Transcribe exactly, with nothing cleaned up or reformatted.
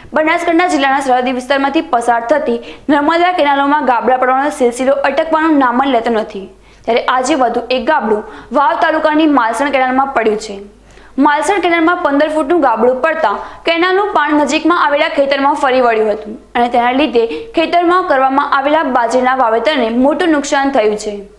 બનાસકાંઠા જિલ્લાના સરહદી વિસ્તારમાંથી પસાર થતી નર્મદા કેનાલોમાં ગાબડા પડવાનો સિલસિલો અટકવાનું નામ જ લેતો નથી। ત્યારે આજે વધુ એક ગાબડું વાવ તાલુકાની માલસણ કેનાલમાં પડ્યું છે। માલસણ કેનાલમાં પંદર ફૂટનું ગાબડું પડતા કેનાલનું પાણી નજીકમાં આવેલા ખેતરમાં ફરી વળ્યું હતું અને તેના લીધે ખેતરમાં કરવામાં આવેલા બાજરીના વાવેતરને મોટું નુકસાન થયું છે।